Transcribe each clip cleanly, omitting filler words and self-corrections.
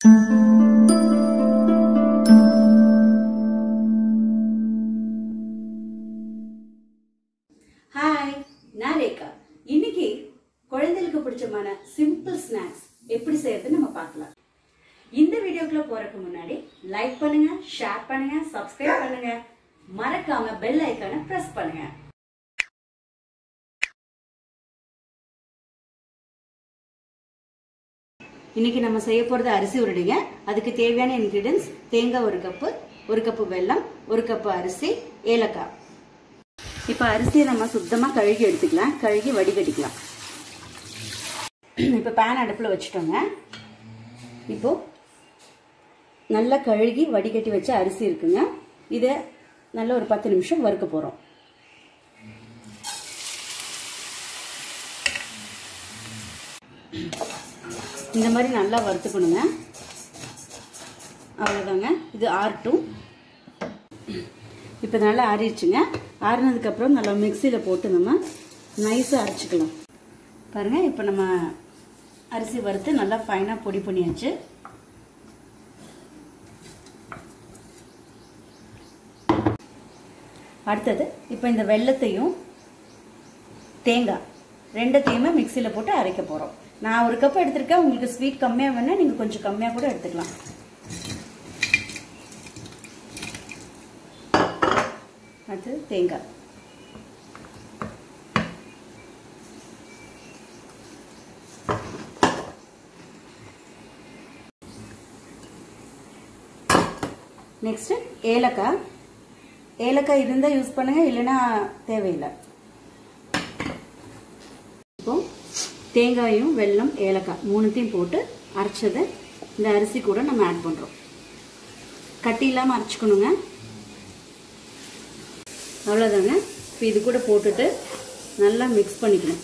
Hi, நான் ரேகா. இன்னைக்கு குழந்தைகளுக்கு பிடிச்சமான சிம்பிள் ஸ்நாக்ஸ் எப்படி செய்யறது நம்ம பார்க்கலாம். இந்த வீடியோக்குள்ள போறதுக்கு முன்னாடி லைக் பண்ணுங்க, ஷேர் பண்ணுங்க, சப்ஸ்கிரைப் பண்ணுங்க, மறக்காம பெல் ஐகானை பிரஸ் பண்ணுங்க. இன்னைக்கு நம்ம செய்ய போறது அரிசி உருண்டைங்க. அதுக்கு தேவையான இன்கிரிடியன்ஸ்: தேங்காய் 1 கப்பு வெல்லம், 1 கப்பு அரிசி, ஏலக்காய். இப்ப அரிசியை நம்ம சுத்தமா கழுகி எடுத்துக்கலாம். கழுகி வடிகட்டிக்கலாம். இப்ப பேன் அடுப்புல வச்சுட்டோங்க. இப்போ நல்லா கழுகி வடிகட்டி வச்ச அரிசி இருக்குங்க. இதை நல்லா ஒரு 10 நிமிஷம் வறுக்க போறோம். இந்த மாதிரி நல்லா வறுத்துக்கணுங்க. அவ்வளோதாங்க. இது ஆறட்டும். இப்போ நல்லா ஆறிடுச்சுங்க. ஆறினதுக்கப்புறம் நல்லா மிக்சியில் போட்டு நம்ம நைஸாக அரைச்சிக்கலாம். பாருங்கள், இப்போ நம்ம அரிசி வறுத்து நல்லா ஃபைனாக பொடி பண்ணியாச்சு. அடுத்தது இப்போ இந்த வெல்லத்தையும் தேங்காய் ரெண்டத்தையுமே மிக்சியில் போட்டு அரைக்க போகிறோம். நான் 1 கப் எடுத்திருக்கேன். உங்களுக்கு ஸ்வீட் கம்மியாக வேணா நீங்கள் கொஞ்சம் கம்மியாக கூட எடுத்துக்கலாம். அடுத்தது தேங்காய். நெக்ஸ்ட் ஏலக்காய். ஏலக்காய் இருந்தால் யூஸ் பண்ணுங்க, இல்லைன்னா தேவையில்லை. இப்போ தேங்காயும் வெல்லம் ஏலக்காய் 3த்தையும் போட்டு அரைச்சதை இந்த அரிசி கூட நம்ம ஆட் பண்ணுறோம். கட்டி இல்லாமல் அரைச்சிக்கணுங்க. அவ்வளோதாங்க. இப்போ இது கூட போட்டுட்டு நல்லா மிக்ஸ் பண்ணிக்கணும்.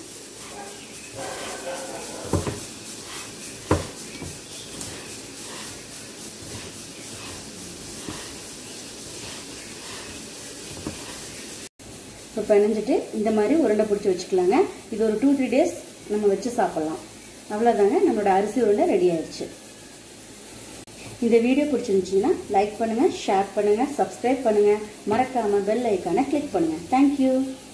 இப்போ பிணைஞ்சிட்டு இந்த மாதிரி உருண்டை பிடிச்சி வச்சுக்கலாங்க. இது ஒரு 2-3 டேஸ் நம்ம வச்சு சாப்பிட்லாம். அவ்வளோதாங்க, நம்மளோட அரிசி உருண்டை ரெடி ஆயிடுச்சு. இந்த வீடியோ பிடிச்சிருந்துச்சிங்கன்னா லைக் பண்ணுங்கள், ஷேர் பண்ணுங்கள், சப்ஸ்கிரைப் பண்ணுங்கள், மறக்காமல் பெல் ஐக்கானை கிளிக் பண்ணுங்கள். தேங்க்யூ.